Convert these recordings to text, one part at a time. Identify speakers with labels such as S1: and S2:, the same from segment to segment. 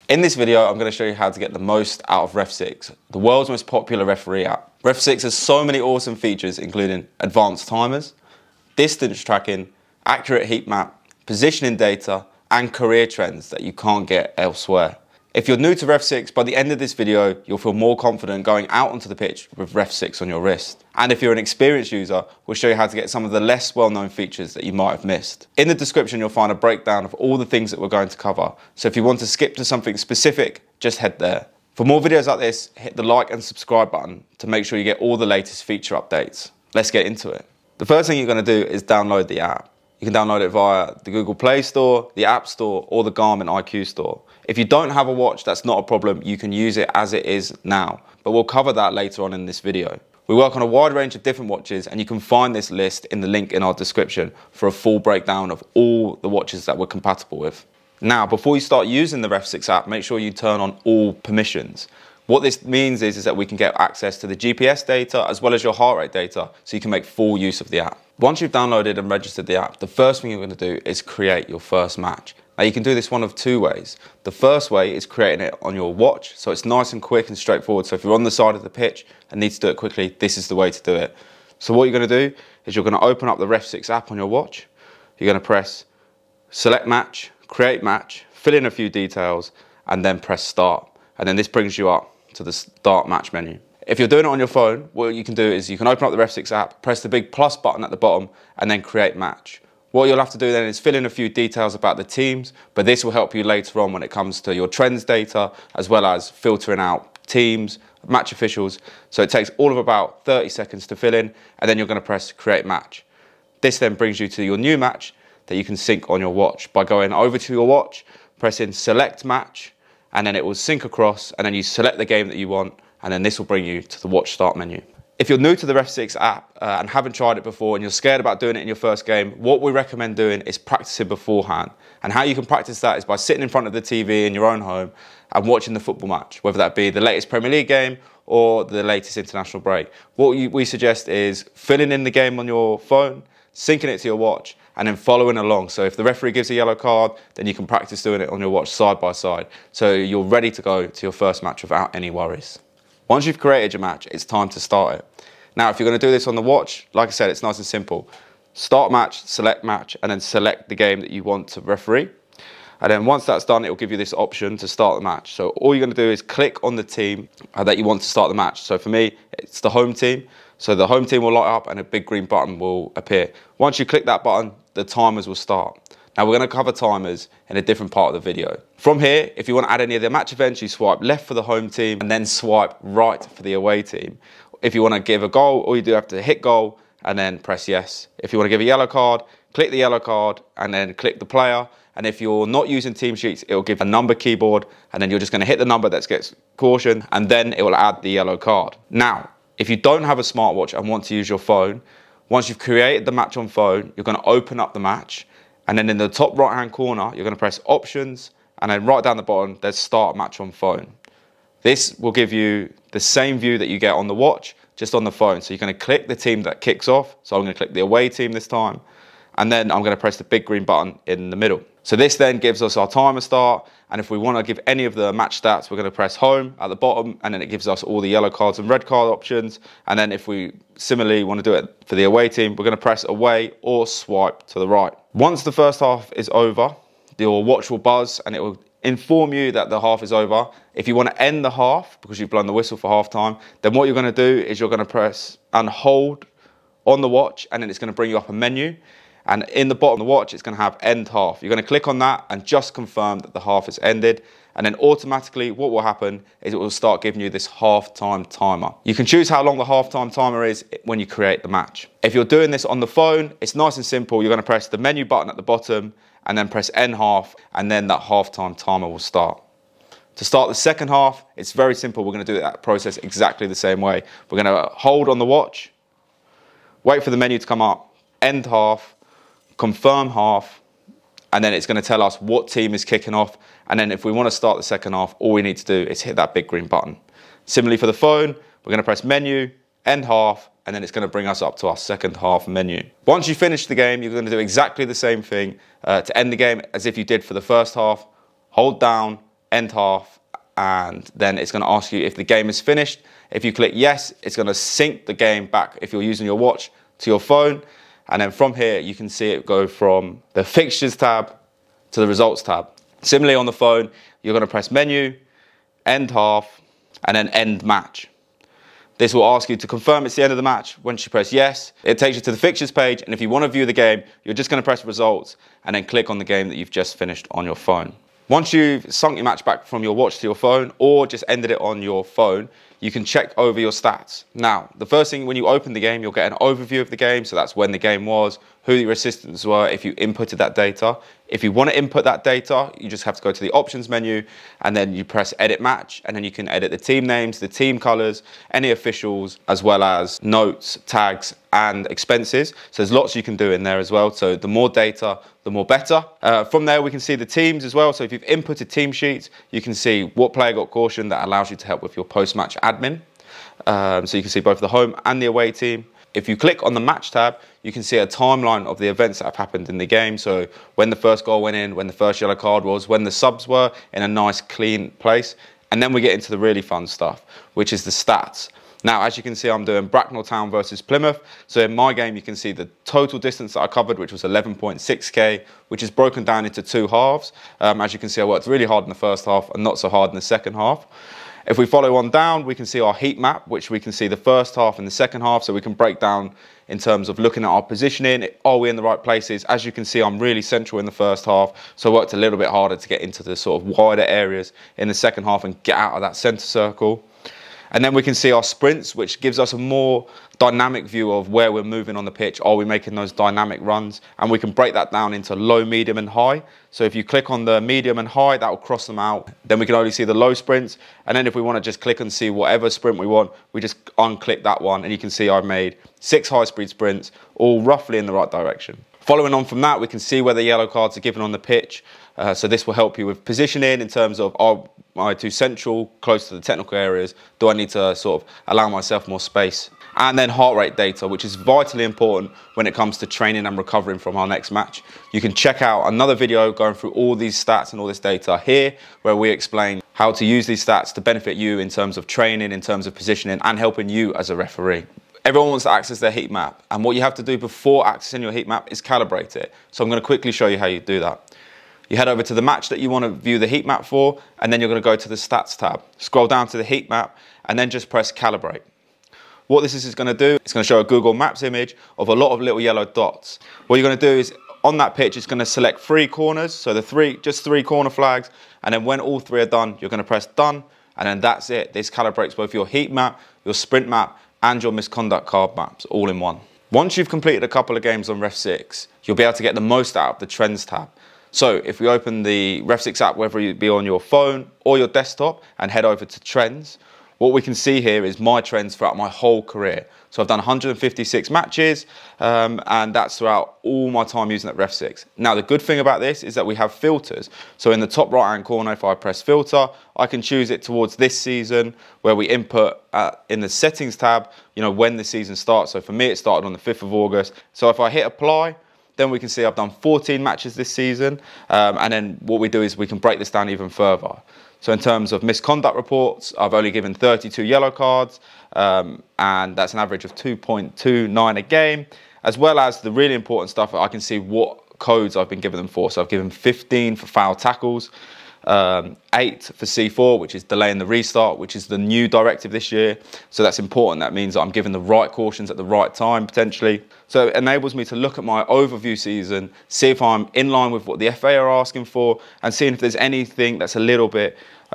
S1: In this video, I'm going to show you how to get the most out of Ref6, the world's most popular referee app. Ref6 has so many awesome features, including advanced timers, distance tracking, accurate heat map, positioning data, and career trends that you can't get elsewhere. If you're new to Ref6, by the end of this video, you'll feel more confident going out onto the pitch with Ref6 on your wrist. And if you're an experienced user, we'll show you how to get some of the less well-known features that you might have missed. In the description, you'll find a breakdown of all the things that we're going to cover. So if you want to skip to something specific, just head there. For more videos like this, hit the like and subscribe button to make sure you get all the latest feature updates. Let's get into it. The first thing you're going to do is download the app. You can download it via the Google Play Store, the App Store, or the Garmin IQ Store. If you don't have a watch, that's not a problem. You can use it as it is now, but we'll cover that later on in this video. We work on a wide range of different watches, and you can find this list in the link in our description for a full breakdown of all the watches that we're compatible with. Now, before you start using the Ref6 app, make sure you turn on all permissions. What this means is that we can get access to the GPS data as well as your heart rate data, so you can make full use of the app. Once you've downloaded and registered the app, the first thing you're going to do is create your first match. Now you can do this one of two ways. The first way is creating it on your watch, so it's nice and quick and straightforward. So if you're on the side of the pitch and need to do it quickly, this is the way to do it. So what you're going to do is you're going to open up the Ref6 app on your watch. You're going to press select match, create match, fill in a few details, and then press start. And then this brings you up to the start match menu. If you're doing it on your phone, what you can do is you can open up the Ref6 app, press the big plus button at the bottom, and then create match. What you'll have to do then is fill in a few details about the teams, but this will help you later on when it comes to your trends data, as well as filtering out teams, match officials. So it takes all of about 30 seconds to fill in, and then you're going to press create match. This then brings you to your new match that you can sync on your watch by going over to your watch, pressing select match, and then it will sync across, and then you select the game that you want, and then this will bring you to the watch start menu. If you're new to the Ref6 app and haven't tried it before and you're scared about doing it in your first game, what we recommend doing is practicing beforehand. And how you can practice that is by sitting in front of the TV in your own home and watching the football match, whether that be the latest Premier League game or the latest international break. What we suggest is filling in the game on your phone, syncing it to your watch, and then following along. So if the referee gives a yellow card, then you can practice doing it on your watch side by side. So you're ready to go to your first match without any worries. Once you've created your match, it's time to start it. Now, if you're going to do this on the watch, like I said, it's nice and simple. Start match, and then select the game that you want to referee. And then once that's done, it will give you this option to start the match. So all you're going to do is click on the team that you want to start the match. So for me, it's the home team. So the home team will light up and a big green button will appear. Once you click that button, the timers will start. Now we're going to cover timers in a different part of the video. From here, if you want to add any of the match events, you swipe left for the home team and then swipe right for the away team. If you want to give a goal, all you do have to hit goal and then press yes. If you want to give a yellow card, click the yellow card and then click the player. And if you're not using team sheets, it will give a number keyboard and then you're just going to hit the number that gets caution and then it will add the yellow card. Now, if you don't have a smartwatch and want to use your phone, once you've created the match on phone, you're going to open up the match. And then in the top right-hand corner, you're going to press options, and then right down the bottom, there's start match on phone. This will give you the same view that you get on the watch, just on the phone. So you're going to click the team that kicks off. So I'm going to click the away team this time. And then I'm going to press the big green button in the middle. So this then gives us our timer start. And if we want to give any of the match stats, we're going to press home at the bottom. And then it gives us all the yellow cards and red card options. And then if we similarly want to do it for the away team, we're going to press away or swipe to the right. Once the first half is over, your watch will buzz and it will inform you that the half is over. If you want to end the half, because you've blown the whistle for half time, then what you're going to do is you're going to press and hold on the watch, and then it's going to bring you up a menu. And in the bottom of the watch, it's going to have end half. You're going to click on that and just confirm that the half is ended. And then automatically what will happen is it will start giving you this half-time timer. You can choose how long the half-time timer is when you create the match. If you're doing this on the phone, it's nice and simple. You're going to press the menu button at the bottom and then press end half, and then that half-time timer will start. To start the second half, it's very simple. We're going to do that process exactly the same way. We're going to hold on the watch, wait for the menu to come up, end half, confirm half, and then it's going to tell us what team is kicking off. And then if we want to start the second half, all we need to do is hit that big green button. Similarly for the phone, we're going to press menu, end half, and then it's going to bring us up to our second half menu. Once you finish the game, you're going to do exactly the same thing to end the game as if you did for the first half. Hold down, end half, and then it's going to ask you if the game is finished. If you click yes, it's going to sync the game back, if you're using your watch, to your phone. And then from here, you can see it go from the fixtures tab to the results tab. Similarly on the phone, you're going to press menu, end half, and then end match. This will ask you to confirm it's the end of the match. Once you press yes, it takes you to the fixtures page. And if you want to view the game, you're just going to press results and then click on the game that you've just finished on your phone. Once you've sunk your match back from your watch to your phone, or just ended it on your phone, you can check over your stats. Now, the first thing when you open the game, you'll get an overview of the game. So that's when the game was, who your assistants were, if you inputted that data. If you want to input that data, you just have to go to the options menu and then you press edit match, and then you can edit the team names, the team colors, any officials, as well as notes, tags, and expenses. So there's lots you can do in there as well. So the more data, the more better. From there, we can see the teams as well. So if you've inputted team sheets, you can see what player got caution. That allows you to help with your post-match admin. So you can see both the home and the away team. If you click on the match tab, you can see a timeline of the events that have happened in the game. So when the first goal went in, when the first yellow card was, when the subs were in a nice clean place. And then we get into the really fun stuff, which is the stats. Now, as you can see, I'm doing Bracknell Town versus Plymouth. So in my game, you can see the total distance that I covered, which was 11.6k, which is broken down into two halves. As you can see, I worked really hard in the first half and not so hard in the second half. If we follow on down, we can see our heat map, which we can see the first half and the second half. So we can break down in terms of looking at our positioning. Are we in the right places? As you can see, I'm really central in the first half. So I worked a little bit harder to get into the sort of wider areas in the second half and get out of that center circle. And then we can see our sprints, which gives us a more dynamic view of where we're moving on the pitch. Are we making those dynamic runs? And we can break that down into low, medium, and high. So if you click on the medium and high, that will cross them out. Then we can only see the low sprints. And then if we want to just click and see whatever sprint we want, we just unclick that one. And you can see I've made 6 high-speed sprints, all roughly in the right direction. Following on from that, we can see where the yellow cards are given on the pitch. So this will help you with positioning in terms of, are I too central, close to the technical areas? Do I need to sort of allow myself more space? And then heart rate data, which is vitally important when it comes to training and recovering from our next match. You can check out another video going through all these stats and all this data here, where we explain how to use these stats to benefit you in terms of training, in terms of positioning, and helping you as a referee. Everyone wants to access their heat map, and what you have to do before accessing your heat map is calibrate it. So I'm going to quickly show you how you do that. You head over to the match that you want to view the heat map for, and then you're going to go to the stats tab. Scroll down to the heat map, and then just press calibrate. What this is going to do, it's going to show a Google Maps image of a lot of little yellow dots. What you're going to do is, on that pitch, it's going to select 3 corners, so just 3 corner flags, and then when all 3 are done, you're going to press done, and then that's it. This calibrates both your heat map, your sprint map, and your misconduct card maps all in one. Once you've completed a couple of games on Ref6, you'll be able to get the most out of the Trends tab. So if we open the Ref6 app, whether it be on your phone or your desktop, and head over to Trends, what we can see here is my trends throughout my whole career. So I've done 156 matches, and that's throughout all my time using that Ref6. Now, the good thing about this is that we have filters. So in the top right-hand corner, if I press filter, I can choose it towards this season, where we input in the settings tab, you know, when the season starts. So for me, it started on the 5th of August. So if I hit apply, then we can see I've done 14 matches this season. And then what we do is we can break this down even further. So in terms of misconduct reports, I've only given 32 yellow cards, and that's an average of 2.29 a game, as well as the really important stuff. I can see what codes I've been giving them for. So I've given 15 for foul tackles, 8 for C4, which is delaying the restart, which is the new directive this year. So that's important. That means that I'm giving the right cautions at the right time, potentially. So it enables me to look at my overview season, see if I'm in line with what the FA are asking for, and seeing if there's anything that's a little bit,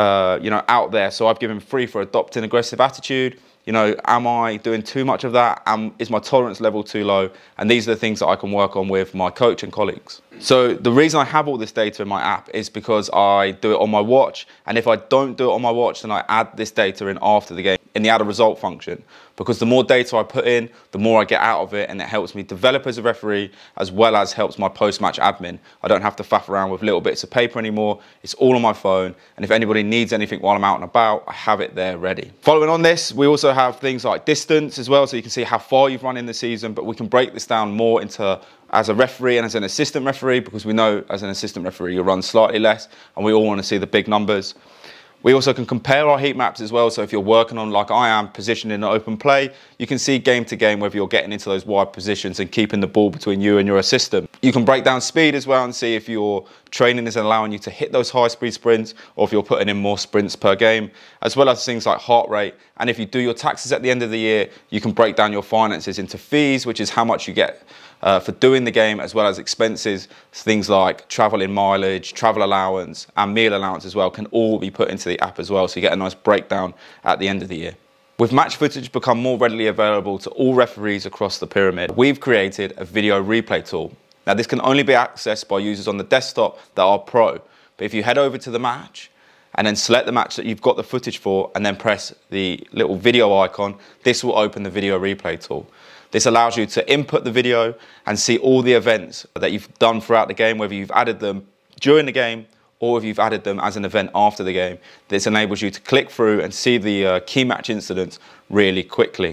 S1: out there. So I've given 3 for adopting aggressive attitude. You know, am I doing too much of that? Is my tolerance level too low? And these are the things that I can work on with my coach and colleagues. So the reason I have all this data in my app is because I do it on my watch. And if I don't do it on my watch, then I add this data in after the game in the add a result function. Because the more data I put in, the more I get out of it, and it helps me develop as a referee, as well as helps my post-match admin. I don't have to faff around with little bits of paper anymore. It's all on my phone, and if anybody needs anything while I'm out and about, I have it there ready. Following on this, we also have things like distance as well, so you can see how far you've run in the season, but we can break this down more into as a referee and as an assistant referee, because we know as an assistant referee you'll run slightly less and we all want to see the big numbers. We also can compare our heat maps as well, so if you're working on, like I am, position in an open play, you can see game to game whether you're getting into those wide positions and keeping the ball between you and your assistant. You can break down speed as well and see if your training is allowing you to hit those high speed sprints or if you're putting in more sprints per game, as well as things like heart rate. And if you do your taxes at the end of the year, you can break down your finances into fees, which is how much you get for doing the game, as well as expenses. Things like travel in mileage, travel allowance and meal allowance as well can all be put into the app as well, so you get a nice breakdown at the end of the year. With match footage become more readily available to all referees across the pyramid, we've created a video replay tool. Now this can only be accessed by users on the desktop that are pro, but if you head over to the match and then select the match that you've got the footage for and then press the little video icon, this will open the video replay tool. This allows you to input the video and see all the events that you've done throughout the game, whether you've added them during the game or if you've added them as an event after the game. This enables you to click through and see the key match incidents really quickly.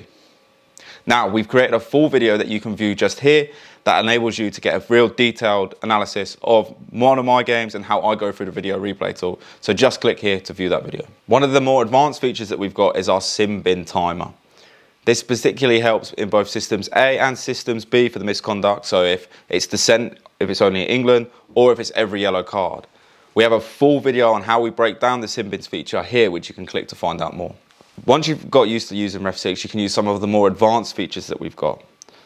S1: Now, we've created a full video that you can view just here that enables you to get a real detailed analysis of one of my games and how I go through the video replay tool. So just click here to view that video. One of the more advanced features that we've got is our sim bin timer. This particularly helps in both Systems A and Systems B for the misconduct, so if it's dissent, if it's only in England, or if it's every yellow card. We have a full video on how we break down the sim bins feature here, which you can click to find out more. Once you've got used to using Ref6, you can use some of the more advanced features that we've got.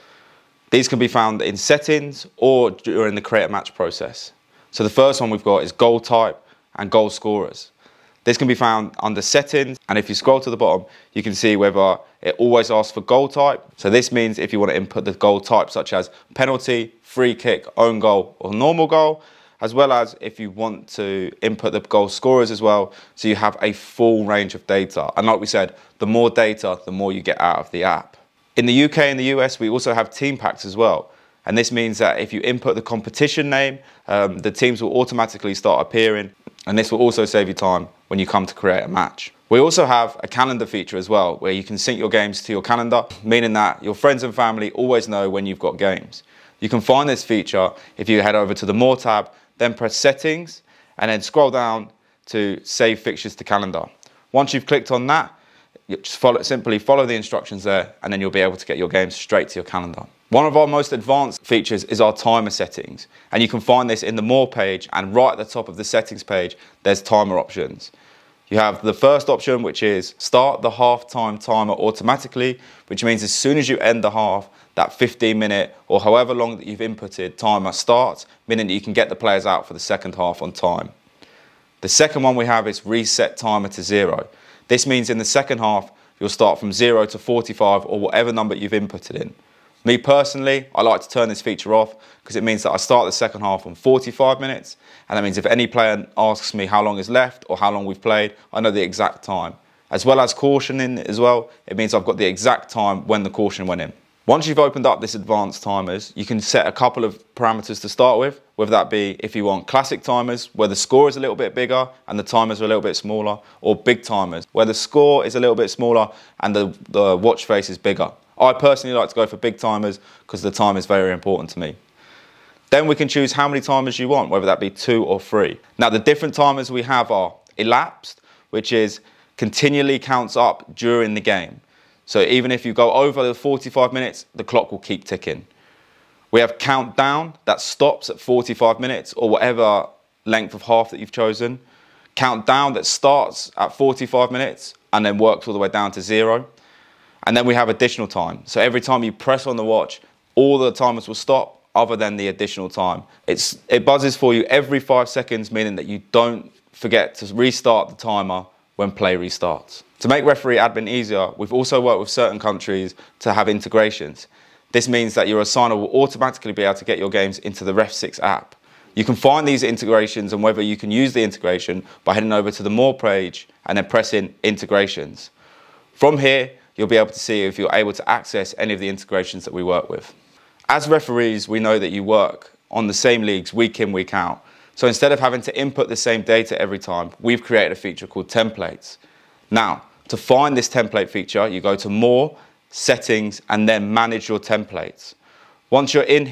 S1: These can be found in settings or during the create a match process. So the first one we've got is goal type and goal scorers. This can be found under settings, and if you scroll to the bottom, you can see whether it always asks for goal type. So this means if you want to input the goal type such as penalty, free kick, own goal or normal goal, as well as if you want to input the goal scorers as well, so you have a full range of data. And like we said, the more data, the more you get out of the app. In the UK and the US, we also have team packs as well. And this means that if you input the competition name, the teams will automatically start appearing. And this will also save you time when you come to create a match. We also have a calendar feature as well, where you can sync your games to your calendar, meaning that your friends and family always know when you've got games. You can find this feature if you head over to the More tab, then press Settings, and then scroll down to Save Fixtures to Calendar. Once you've clicked on that, you just simply follow the instructions there, and then you'll be able to get your games straight to your calendar. One of our most advanced features is our timer settings, and you can find this in the More page, and right at the top of the settings page, there's timer options. You have the first option, which is start the half-time timer automatically, which means as soon as you end the half, that 15-minute or however long that you've inputted timer starts, meaning that you can get the players out for the second half on time. The second one we have is reset timer to 0. This means in the second half, you'll start from 0 to 45 or whatever number you've inputted in. Me personally, I like to turn this feature off because it means that I start the second half on 45 minutes, and that means if any player asks me how long is left or how long we've played, I know the exact time. As well as cautioning as well, it means I've got the exact time when the caution went in. Once you've opened up this advanced timers, you can set a couple of parameters to start with, whether that be if you want classic timers, where the score is a little bit bigger and the timers are a little bit smaller, or big timers, where the score is a little bit smaller and the watch face is bigger. I personally like to go for big timers because the time is very important to me. Then we can choose how many timers you want, whether that be 2 or 3. Now the different timers we have are elapsed, which is continually counts up during the game. So even if you go over the 45 minutes, the clock will keep ticking. We have countdown that stops at 45 minutes or whatever length of half that you've chosen. Countdown that starts at 45 minutes and then works all the way down to 0. And then we have additional time. So every time you press on the watch, all the timers will stop other than the additional time. It buzzes for you every 5 seconds, meaning that you don't forget to restart the timer when play restarts. To make referee admin easier, we've also worked with certain countries to have integrations. This means that your assigner will automatically be able to get your games into the Ref6 app. You can find these integrations and whether you can use the integration by heading over to the More page and then pressing Integrations. From here, you'll be able to see if you're able to access any of the integrations that we work with. As referees, we know that you work on the same leagues week in, week out. So instead of having to input the same data every time, we've created a feature called templates. Now, to find this template feature, you go to More, Settings, and then Manage your templates. Once you're in here,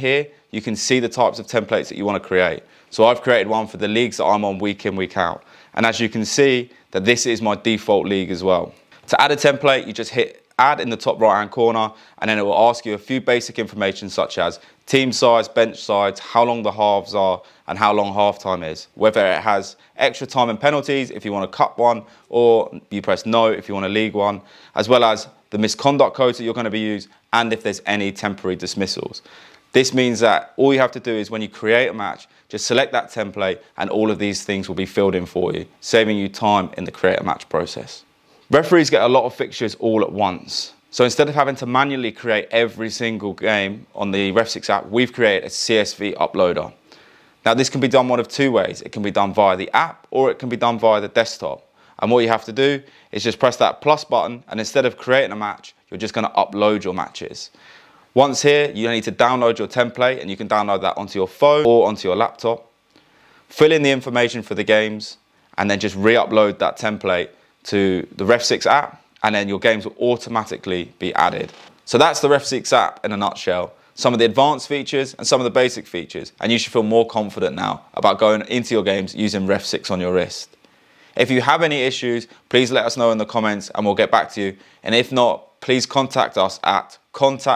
S1: you can see the types of templates that you want to create. So I've created one for the leagues that I'm on week in, week out. And as you can see, that this is my default league as well. To add a template, you just hit add in the top right hand corner, and then it will ask you a few basic information such as team size, bench size, how long the halves are, and how long halftime is. Whether it has extra time and penalties if you want to cut one, or you press no if you want to league one, as well as the misconduct codes that you're going to be used, and if there's any temporary dismissals. This means that all you have to do is when you create a match, just select that template and all of these things will be filled in for you, saving you time in the create a match process. Referees get a lot of fixtures all at once. So instead of having to manually create every single game on the Ref6 app, we've created a CSV uploader. Now this can be done one of two ways. It can be done via the app or it can be done via the desktop. And what you have to do is just press that plus button, and instead of creating a match, you're just going to upload your matches. Once here, you need to download your template, and you can download that onto your phone or onto your laptop. Fill in the information for the games and then just re-upload that template to the Ref6 app, and then your games will automatically be added. So that's the Ref6 app in a nutshell. Some of the advanced features and some of the basic features, and you should feel more confident now about going into your games using Ref6 on your wrist. If you have any issues, please let us know in the comments and we'll get back to you. And if not, please contact us at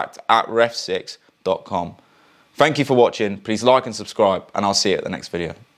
S1: contact@ref6.com. Thank you for watching. Please like and subscribe, and I'll see you at the next video.